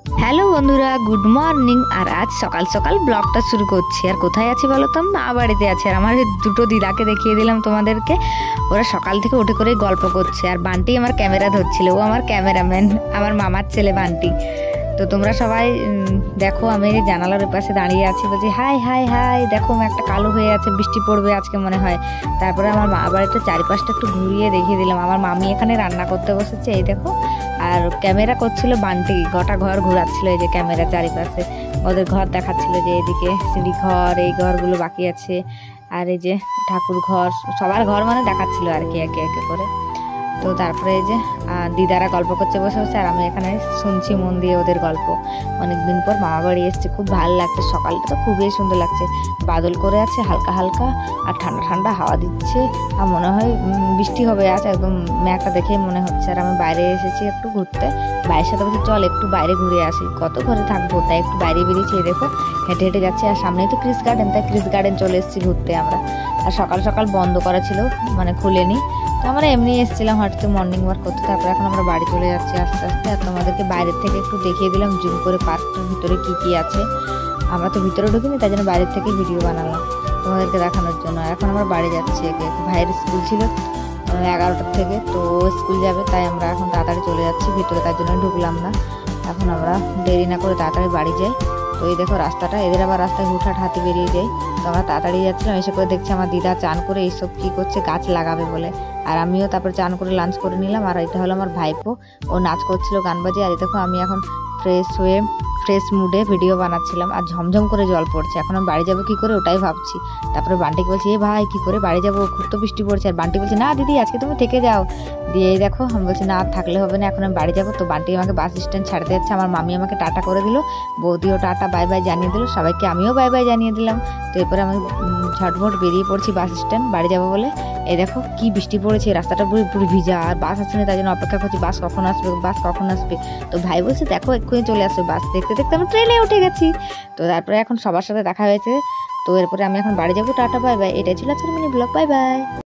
Hello বন্ধুরা, good morning. আর আজ সকাল সকাল ব্লগটা শুরু করছি। আর কোথায় আছি বলো তো? মা বাড়িতে আছে। আর আমার দুটো দিদাকে দেখিয়ে দিলাম তোমাদেরকে। ওরা সকাল থেকে উঠে করেই গল্প করছে। আর বান্টি আমার ক্যামেরা ধরছিল, ও আমার ক্যামেরাম্যান, আমার মামার ছেলে বান্টি। তো তোমরা সবাই দেখো, আমি জানালার ওই পাশে দাঁড়িয়ে আছি, বলছি হাই হাই হাই, দেখো একটা কালো হয়ে আছে, বৃষ্টি পড়বে আজকে মনে হয়। তারপরে আমার মা বাড়িটা চারিপাশটা একটু ঘুরিয়ে দেখিয়ে দিলাম। আমার মামি এখানে রান্না করতে বসেছে, এই দেখো। আর ক্যামেরা করছিল বান্টি, গোটা ঘর ঘোরাচ্ছিল, এই যে ক্যামেরা চারিপাশে ওদের ঘর দেখাচ্ছিল, যে এদিকে সিঁড়ি ঘর, এই ঘরগুলো বাকি আছে, আর এই যে ঠাকুর ঘর, সবার ঘর মানে দেখাচ্ছিল আর কি, একে একে করে। তো তারপরে এই যে দিদারা গল্প করছে বসে বসে, আর আমি এখানে শুনছি মন দিয়ে ওদের গল্প। অনেকদিন পর মামা বাড়ি এসছে, খুব ভালো লাগছে। সকালটা তো খুবই সুন্দর লাগছে, বাদল করে আছে হালকা হালকা, আর ঠান্ডা ঠান্ডা হাওয়া দিচ্ছে, আর মনে হয় বৃষ্টি হবে আজ, একদম মেঘটা দেখেই মনে হচ্ছে। আর আমি বাইরে এসেছি একটু ঘুরতে, বাইরের সাথে বলছি চল একটু বাইরে ঘুরে আসি, কত ঘরে থাকবো, তাই একটু বাইরে বেরিয়েছি। দেখো হেঁটে হেঁটে যাচ্ছে, আর সামনেই তো ক্রিস গার্ডেন, তাই ক্রিস গার্ডেন চলে এসেছি ঘুরতে আমরা। আর সকাল সকাল বন্ধ করা ছিল, মানে খুলেনি, তো আমরা এমনি এসেছিলাম হাঁটতে, মর্নিং ওয়াক করতে। তারপরে এখন আমরা বাড়ি চলে যাচ্ছি আস্তে আস্তে। আর তোমাদেরকে বাইরের থেকে একটু দেখিয়ে দিলাম জুম করে পার্কটার ভিতরে কি কি আছে। আমরা তো ভিতরে ঢুকিনি, তাই জন্য বাইরের থেকে ভিডিও বানালাম তোমাদেরকে দেখানোর জন্য। এখন আমরা বাড়ি যাচ্ছি, ভাইয়ের স্কুল ছিল 11টার থেকে, তো স্কুল যাবে, তাই আমরা এখন তাড়াতাড়ি চলে যাচ্ছি ভিতরে, তার জন্য ঢুকলাম না। এখন আমরা দেরি না করে তাড়াতাড়ি বাড়ি যাই। তো এই দেখো রাস্তাটা, এদের আবার রাস্তায় হুটহাট হাতি বেরিয়ে যায়। তো আমরা তাড়াতাড়ি যাচ্ছিলাম, এসে করে দেখছি আমার দিদা চান করে এইসব কী করছে, গাছ লাগাবে বলে। আর আমিও তারপর চান করে লাঞ্চ করে নিলাম। আর এটা হলো আমার ভাইপো, ও নাচ করছিল গান বাজিয়ে। আর এই দেখো আমি এখন ফ্রেশ হয়ে ফ্রেশ মুডে ভিডিও বানাচ্ছিলাম, আর ঝমঝম করে জল পড়ছে। এখন আমি বাড়ি যাবো কী করে ওটাই ভাবছি। তারপরে বান্টিকে বলছি এ ভাই কী করে বাড়ি যাবো, খুব তো বৃষ্টি পড়ছে। আর বান্টি বলছে না দিদি আজকে তুমি থেকে যাও। দিয়ে দেখো আমি বলছি না থাকলে হবে না, এখন আমি বাড়ি যাবো। তো বান্টি আমাকে বাস স্ট্যান্ড ছাড়তে যাচ্ছে, আমার মামি আমাকে টাটা করে দিল, বৌদিও টাটা বাই বাই জানিয়ে দিল, সবাইকে আমিও বাই বাই জানিয়ে দিলাম। তো এরপরে আমি ঝটফট বেরিয়ে পড়ছি বাস স্ট্যান্ড বাড়ি যাবো বলে। এই দেখো কি বৃষ্টি পড়েছে, রাস্তাটা পুরো ভিজা, আর বাস আসছে না, তাই জন্য অপেক্ষা করছি বাস কখন আসবে, বাস কখন আসবে। তো ভাই বলছে দেখো এক্ষুনি চলে আসবে বাস। দেখতে দেখতে আমি ট্রেনে উঠে গেছি। তো তারপরে এখন সবার সাথে দেখা হয়েছে। তো এরপরে আমি এখন বাড়ি যাবো, টাটা বাই বাই। এটাই ছিল আজকের মিনি ব্লগ, বাই বাই।